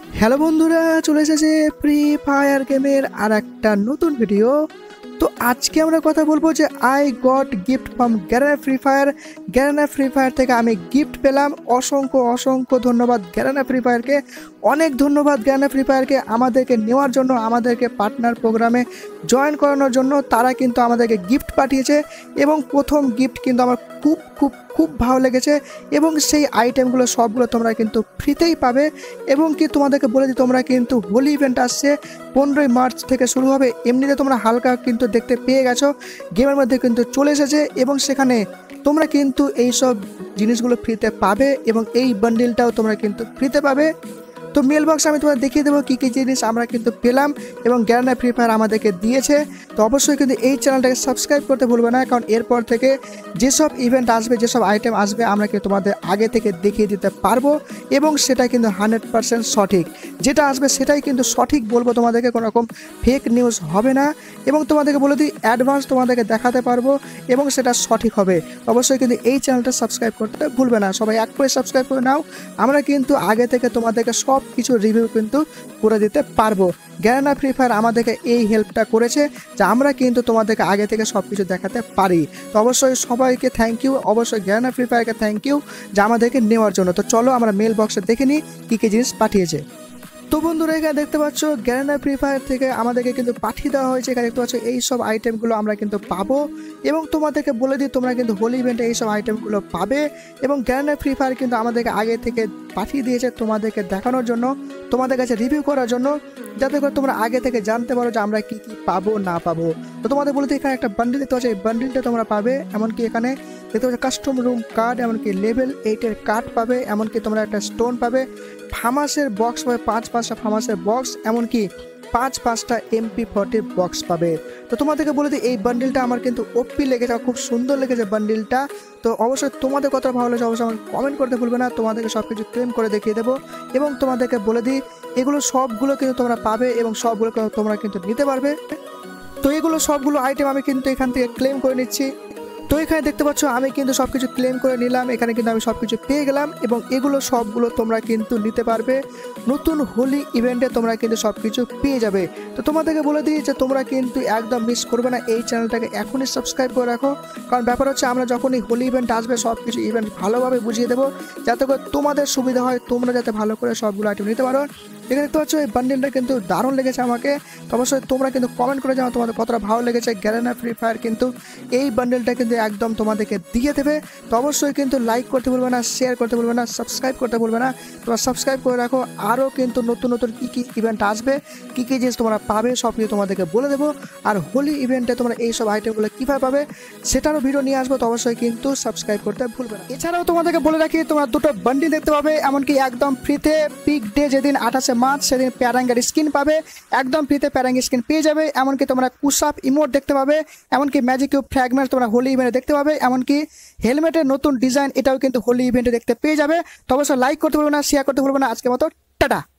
Hello বন্ধুরা, চলে এসেছে ফ্রি ফায়ার গেমের আর একটা নতুন ভিডিও। তো আজকে আমরা কথা বলবো যে I got gift from Garena free fire থেকে আমি গিফট পেলাম। অসংখ্য অসংখ্য ধন্যবাদ গ্যারেনা ফ্রি ফায়ারকে, অনেক ধন্যবাদ গ্যারেনা ফ্রি ফায়ারকে আমাদেরকে নেওয়ার জন্য, আমাদেরকে পার্টনার প্রোগ্রামে জয়েন করানোর জন্য। তারা কিন্তু আমাদেরকে গিফট পাঠিয়েছে এবং প্রথম গিফট কিন্তু আমার খুব খুব খুব ভালো লেগেছে এবং সেই আইটেমগুলো সবগুলো তোমরা কিন্তু ফ্রিতেই পাবে। এবং কি তোমাদেরকে বলে দিই, তোমরা কিন্তু হোলি ইভেন্ট আসছে 15ই মার্চ থেকে শুরু হবে। এমনিতে তোমরা হালকা কিন্তু দেখতে পেয়ে গেছো, গেমের মধ্যে কিন্তু চলে এসেছে এবং সেখানে তোমরা কিন্তু এই সব জিনিসগুলো ফ্রিতে পাবে এবং এই বান্ডিলটাও তোমরা কিন্তু ফ্রিতে পাবে। তো মেল বক্স আমি তোমাদের দেখিয়ে দেবো কী কী জিনিস আমরা কিন্তু পেলাম এবং গ্যারেনা ফ্রি ফায়ার আমাদেরকে দিয়েছে। তো অবশ্যই কিন্তু এই চ্যানেলটাকে সাবস্ক্রাইব করতে ভুলবে না, কারণ এরপর থেকে যেসব ইভেন্ট আসবে, যেসব আইটেম আসবে আমরা কিন্তু তোমাদের আগে থেকে দেখিয়ে দিতে পারবো এবং সেটা কিন্তু 100% সঠিক। যেটা আসবে সেটাই কিন্তু সঠিক বলবো তোমাদেরকে, কোনো রকম ফেক নিউজ হবে না। এবং তোমাদেরকে বলে দিই, অ্যাডভান্স তোমাদেরকে দেখাতে পারবো এবং সেটা সঠিক হবে। অবশ্যই কিন্তু এই চ্যানেলটা সাবস্ক্রাইব করতে ভুলবে না, সবাই এক করে সাবস্ক্রাইব করে নাও। আমরা কিন্তু আগে থেকে তোমাদেরকে সব কিছু রিভিউ কিন্তু করে দিতে পারবো। গ্যারেনা ফ্রি ফায়ার আমাদেরকে এই হেল্পটা করেছে যে আমরা কিন্তু তোমাদেরকে আগে থেকে সব কিছু দেখাতে পারি। তো অবশ্যই সবাইকে থ্যাংক ইউ, অবশ্যই গ্যারেনা ফ্রি ফায়ারকে থ্যাংক ইউ যে আমাদেরকে নেওয়ার জন্য। তো চলো আমরা মেল বক্সে দেখে নিই কী কী জিনিস পাঠিয়েছে। তো বন্ধুরা, এখানে দেখতে পাচ্ছ গ্যারেনা ফ্রি ফায়ার থেকে আমাদেরকে কিন্তু পাঠিয়ে দেওয়া হয়েছে। এখানে দেখতে পাচ্ছ এই সব আইটেমগুলো আমরা কিন্তু পাবো এবং তোমাদেরকে বলে দিই তোমরা কিন্তু হোলি ইভেন্টে এই সব আইটেমগুলো পাবে। এবং গ্যারেনা ফ্রি ফায়ার কিন্তু আমাদেরকে আগে থেকে পাঠিয়ে দিয়েছে তোমাদেরকে দেখানোর জন্য, তোমাদের কাছে রিভিউ করার জন্য, যাতে করে তোমরা আগে থেকে জানতে পারো যে আমরা কী কী পাবো না পাবো। তো তোমাদের বলে দিই, এখানে একটা বান্ডিল দেখতে পাচ্ছ, এই বান্ডিলটা তোমরা পাবে। এমনকি এখানে দেখতে পাচ্ছ কাস্টম রুম কার্ড, এমনকি লেভেল 8-এর কার্ড পাবে, এমনকি তোমরা একটা স্টোন পাবে, ফার্মাসের বক্স পাবে 5-5টা ফার্মাসের বক্স, এমনকি 5-5টা MP40 বক্স পাবে। তো তোমাদেরকে বলে দিই এই বান্ডিলটা আমার কিন্তু ওপি লেগেছে, খুব সুন্দর লেগেছে বান্ডিলটা। তো অবশ্যই তোমাদের কথা ভালো লেগেছে অবশ্যই আমাকে কমেন্ট করতে ভুলবে না, তোমাদেরকে সব কিছু ক্লেম করে দেখিয়ে দেবো। এবং তোমাদেরকে বলে দিই এগুলো সবগুলো কিন্তু তোমরা পাবে এবং সবগুলো তোমরা কিন্তু নিতে পারবে। তো এগুলো সবগুলো আইটেম আমি কিন্তু এখান থেকে ক্লেম করে নিচ্ছি। তো এখানে দেখতে পাচ্ছ আমি কিন্তু সব কিছু ক্লেম করে নিলাম, এখানে কিন্তু আমি সব কিছু পেয়ে গেলাম এবং এগুলো সবগুলো তোমরা কিন্তু নিতে পারবে। নতুন হোলি ইভেন্টে তোমরা কিন্তু সব কিছু পেয়ে যাবে। তো তোমাদেরকে বলে দিই যে তোমরা কিন্তু একদম মিস করবে না, এই চ্যানেলটাকে এখনই সাবস্ক্রাইব করে রাখো। কারণ ব্যাপার হচ্ছে আমরা যখনই হোলি ইভেন্ট আসবে সব কিছু ইভেন্ট ভালোভাবে বুঝিয়ে দেবো, যাতে করে তোমাদের সুবিধা হয়, তোমরা যাতে ভালো করে সবগুলো আইটেম নিতে পারো। এখানে দেখতে পাচ্ছ এই বান্ডিলটা কিন্তু দারুণ লেগেছে আমাকে। তো অবশ্যই তোমরা কিন্তু কমেন্ট করে জানাও তোমাদের কতটা ভালো লেগেছে। গ্যারেনা ফ্রি ফায়ার কিন্তু এই বান্ডেলটা কিন্তু একদম তোমাদেরকে দিয়ে দেবে। তো অবশ্যই কিন্তু লাইক করতে ভুলবে না, শেয়ার করতে ভুলবে না, সাবস্ক্রাইব করতে ভুলবে না। তোমরা সাবস্ক্রাইব করে রাখো, আরও কিন্তু নতুন নতুন কী কী ইভেন্ট আসবে, কী কী জিনিস তোমরা পাবে সব কিছু তোমাদেরকে বলে দেবো। আর হোলি ইভেন্টে তোমরা এই সব আইটেমগুলো কীভাবে পাবে সেটারও ভিডিও নিয়ে আসবো। তো অবশ্যই কিন্তু সাবস্ক্রাইব করতে ভুলবে না। এছাড়াও তোমাদেরকে বলে রাখি তোমরা দুটো বান্ডিল দেখতে পাবে, এমনকি একদম ফ্রিতে পিক ডে যেদিন 28শে মার্চ সেদিন প্যারাঙ্গের স্কিন পাবে, একদম ফ্রিতে প্যারাঙ্গের স্কিন পেয়ে যাবে। এমনকি তোমরা কুশআপ ইমোট দেখতে পাবে, এমনকি ম্যাজিক কিউব ফ্র্যাগমেন্ট তোমরা হোলি ইভেন্টে দেখতে পাবে, এমনকি হেলমেটের নতুন ডিজাইন এটাও কিন্তু হোলি ইভেন্টে দেখতে পেয়ে যাবে। তো অবশ্যই লাইক করতে ভুলবে না, শেয়ার করতে ভুলবে না। আজকের মতো টাটা।